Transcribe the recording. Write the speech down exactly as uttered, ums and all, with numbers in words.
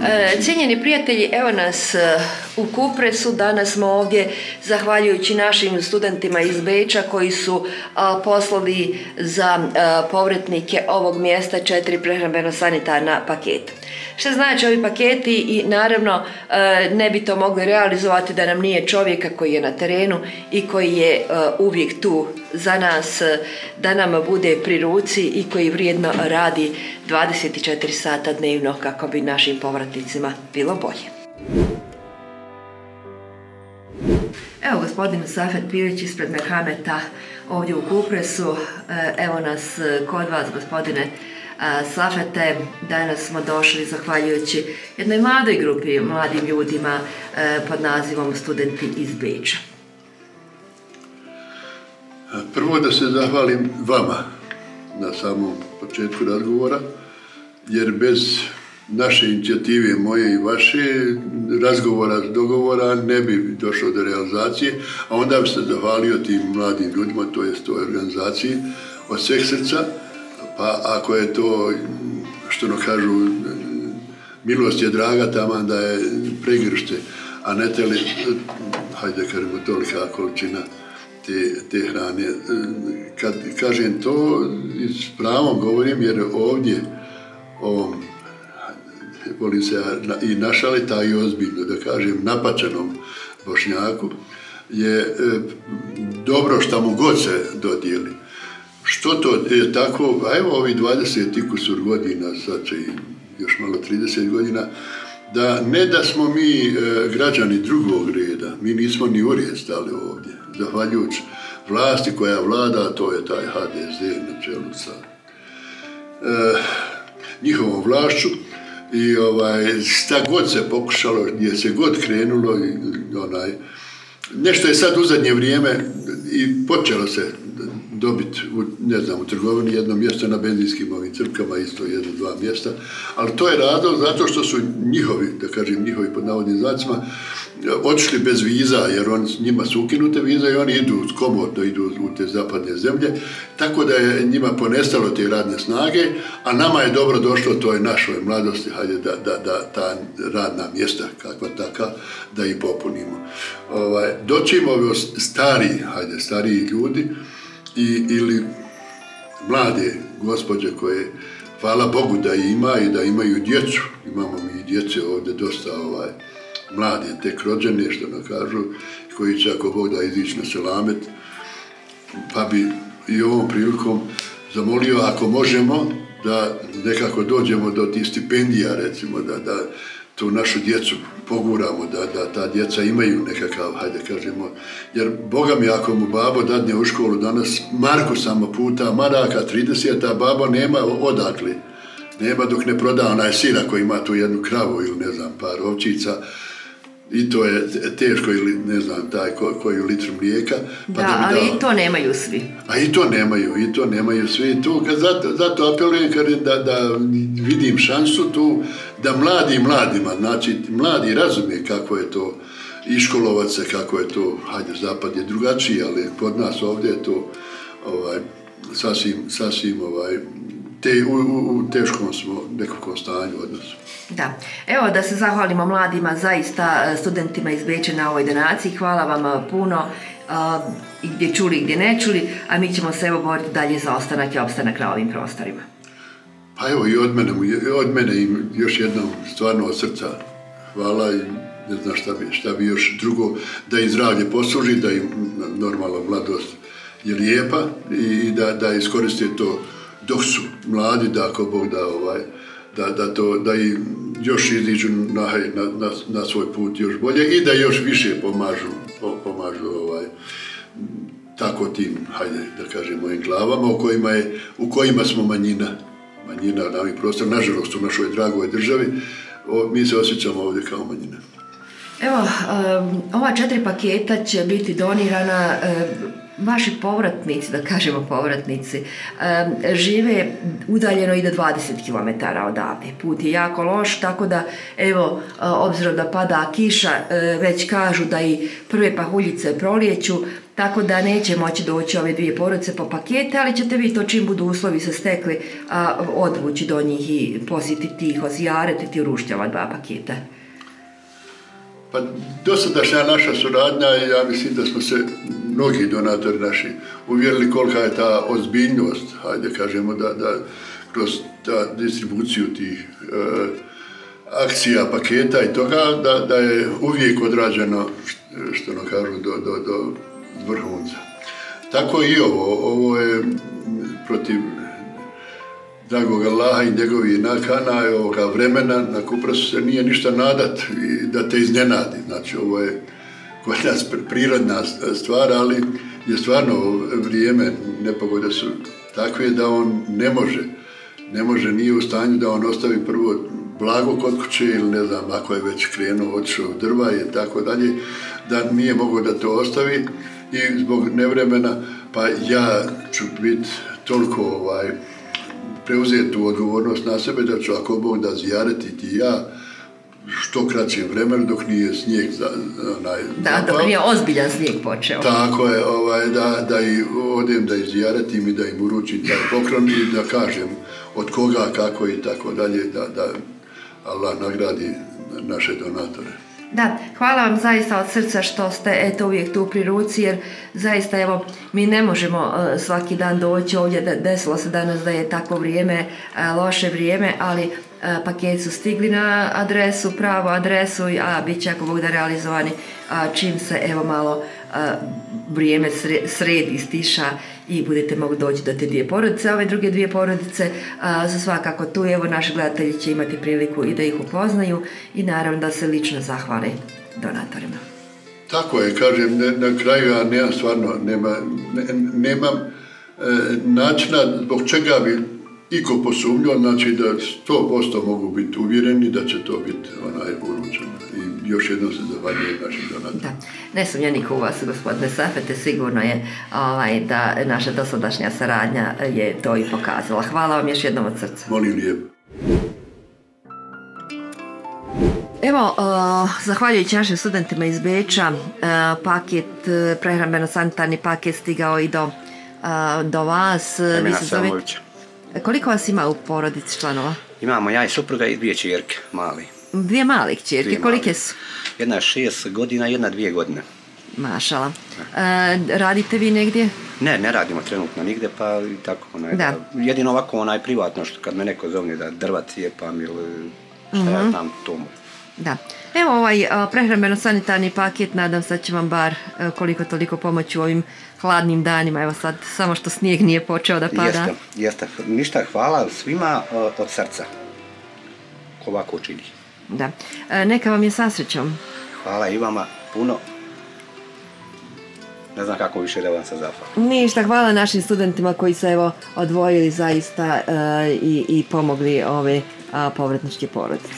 Cijenjeni prijatelji, evo nas u Kupresu. Danas smo ovdje zahvaljujući našim studentima iz Beča koji su poslali za povratnike ovog mjesta četiri prehrambeno-sanitarna paketa. Što znači ovi paketi i naravno ne bi to mogli realizovati da nam nije čovjeka koji je na terenu i koji je uvijek tu za nas, da nam bude pri ruci i koji vrijedno radi dvadeset četiri sata dnevno kako bi našim povratnicima bilo bolje. Evo gospodin Safet Pilić ispred Merhameta ovdje u Kupresu. Evo nas kod vas, gospodine Safete. Danas smo došli zahvaljujući jednoj mladoj grupi, mladim ljudima pod nazivom Studenti iz Beča. Prvo da se zahvalim vama na samom početku razgovora, jer bez naše inicijative, moje i vaše, razgovora, dogovora, ne bi došlo do realizacije, a onda bi se zahvalio tim mladim ljudima, to jest toj organizaciji, od sveg srca. Pa ako je to, što ono kažu, milost je draga, taman da je pregršte, a ne teli, hajde kažemo, tolika količina te, te hrane. Kad kažem to, s pravom govorim, jer ovdje, ovom, volim se i našaliti, a i ozbiljno, da kažem, napačenom Bošnjaku, je e, dobro šta mu god se dodijeli. Što to je tako, a evo ovi dvadeset i kusur godina, sad će još malo trideset godina, da ne da smo mi e, građani drugog reda, mi nismo ni u red stali ovdje, zahvaljujući vlasti koja vlada, to je taj H D S na čelu sa e, njihovom vlašću. I ovaj, šta god se pokušalo, gdje se god krenulo, onaj, nešto je sad u zadnje vrijeme i počelo se dobiti, u, ne znam, u trgovini jedno mjesto, na benzinskim ovim crpkama isto jedno, dva mjesta, ali to je razlog zato što su njihovi, da kažem, njihovi pod navodnim znacima, otišli bez viza, jer on, njima su ukinute viza i oni idu komodno, idu u te zapadne zemlje, tako da je njima ponestalo te radne snage, a nama je dobro došlo toj našoj mladosti, hajde, da, da, da ta radna mjesta, kakva taka, da ih popunimo. Ovaj, doćemo ovi stari, hajde, stariji ljudi, I, ili mlade gospođe koje, hvala Bogu da ima i da imaju djecu, imamo mi i djece ovdje dosta ovaj, mlade, tek rođene, što nam kažu, koji će ako Bog da izići na selamet, pa bi i ovom prilikom zamolio, ako možemo, da nekako dođemo do tih stipendija, recimo, da, da tu našu djecu poguramo, da, da ta djeca imaju nekakav, hajde kažemo, jer Boga mi ako mu babo dadne u školu danas marku samo puta, maraka trideset, a babo nema odakle, nema dok ne proda onaj sira koji ima tu jednu kravu ili ne znam par ovčica, i to je teško ili ne znam taj ko, koju litru mlijeka. Pa da, da ali dao, i to nemaju svi. A i to nemaju, i to nemaju svi. Tu, zato, zato apelujem da, da vidim šansu tu, da mladi mladima, znači mladi razumije kako je to iškolovat se, kako je to, hajde, zapad je drugačiji, ali kod nas ovdje je to ovaj, sasvim, sasvim ovaj, te, u, u, u teškom smo nekakvom stanju odnosu. Da, evo da se zahvalimo mladima, zaista studentima iz Beča na ovoj donaciji. Hvala vam puno, i gdje čuli i gdje ne čuli, a mi ćemo se evo boriti dalje za ostanak i opstanak na ovim prostorima. Pa evo i od mene, od mene im još jednom stvarno od srca hvala i ne znam šta bi, šta bi još drugo, da im zdravlje posluži, da im normalna mladost je lijepa i da, da iskoriste to dok su mladi, da ako Bog da ovaj, Da, da, to, da i još iziđu na, na, na, na svoj put još bolje i da još više pomažu, pomažu ovaj, tako tim, hajde da kažemo, enklavama u kojima, je, u kojima smo manjina, manjina na ovih prostor, nažalost u našoj dragoj državi, o, mi se osjećamo ovdje kao manjina. Evo, um, ova četiri paketa će biti donirana, um, vaši povratnici, da kažemo povratnici, um, žive udaljeno i do dvadeset kilometara odavde. Put je jako loš, tako da, evo, obzirom da pada kiša, već kažu da i prve pahuljice proljeću, tako da neće moći doći ove dvije porodice po pakete, ali ćete vi to čim budu uslovi se stekli a, odvući do njih i posjetiti ih, ozijaretiti i urušiti ova dva paketa. Pa dosadašnja naša suradnja, ja mislim da smo se mnogi donatori naši uvjerili kolika je ta ozbiljnost, hajde kažemo da, da kroz ta distribuciju tih e, akcija, paketa i toga, da, da je uvijek odrađeno, što ono kažu, do, do, do vrhunca. Tako i ovo, ovo je protiv dragog Allaha i njegovih nakana i ovoga vremena na Kuprasu se nije ništa nadat i da te iznenadi. Znači, ovo je kod nas prirodna stvar, ali je stvarno vrijeme, nepogode su takve da on ne može, ne može, nije u stanju da on ostavi prvo blago kod kuće ili ne znam, ako je već krenuo, otišao u drva i tako dalje, da nije mogao da to ostavi i zbog nevremena, pa ja ću biti toliko ovaj, preuzeti tu odgovornost na sebe da ću ako Bog da zijaretiti ja što kraćem vremenu dok nije snijeg za, onaj, da, zapao. Dok nije ozbiljan snijeg počeo. Tako je, ovaj, da, da i odem da ih zijaretim i da im uručim taj poklon i da kažem od koga, kako i tako dalje, da, da Allah nagradi naše donatore. Da, hvala vam zaista od srca što ste eto uvijek tu pri ruci, jer zaista evo mi ne možemo uh, svaki dan doći ovdje, da, desilo se danas da je takvo vrijeme, uh, loše vrijeme, ali uh, paketi su stigli na adresu, pravu adresu, a bit će ako Bog da realizovani uh, čim se evo malo uh, vrijeme sredi, stiša i budete mogli doći do te dvije porodice. Ove druge dvije porodice a, su svakako tu, evo naši gledatelji će imati priliku i da ih upoznaju i naravno da se lično zahvale donatorima. Tako je, kažem, ne, na kraju ja nemam stvarno, nema, ne, nemam e, načina zbog čega bi iko posumnjao, znači da sto posto mogu biti uvjereni da će to biti onaj uručeno. I još jednom se zahvaljujem našim donatorima. Da, ne sumnja niko u vas, gospodine Safete, sigurno je ovaj, da naša dosadašnja saradnja je to i pokazala. Hvala vam još jednom od srca. Molim lijepo. Evo, uh, zahvaljujući našim studentima iz Beča, uh, paket, uh, prehrambeno-sanitarni paket stigao i do, uh, do vas. Emina Selmovića. Koliko vas ima u porodici članova? Imamo ja i supruga i dvije čerke, mali. Dvije male kćerke, kolike su? Jedna je šest godina, jedna dvije godine. Mašala. E, radite vi negdje? Ne, ne radimo trenutno nigde, pa i tako. Onaj, da. Da, jedino ovako onaj privatno, što kad me neko zovne da drva cijepam ili šta uh-huh. ja tam tomu. Da. Evo ovaj prehrambeno-sanitarni paket, nadam se da će vam bar koliko toliko pomoći u ovim hladnim danima. Evo sad, samo što snijeg nije počeo da pada. Jeste, jeste. Ništa, hvala svima od srca. Ovako čini. Da. E, neka vam je sa srećom. Hvala i vama puno. Ne znam kako više da vam se zahvalim. Ništa, hvala našim studentima koji su evo odvojili zaista uh, i, i pomogli ove uh, povratničke porodice.